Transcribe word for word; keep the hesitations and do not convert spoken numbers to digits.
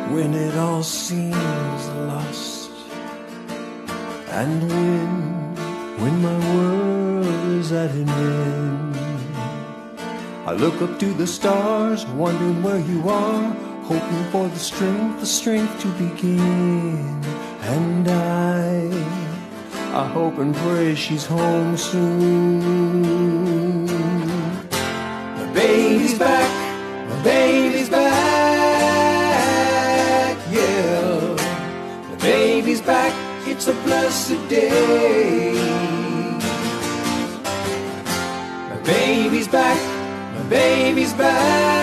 when it all seems lost, and when, when my world is at an end. I look up to the stars, wondering where you are, hoping for the strength, the strength to begin. And I, I hope and pray she's home soon. My baby's back, my baby's back, yeah. My baby's back, it's a blessed day. My baby's back, my baby's back.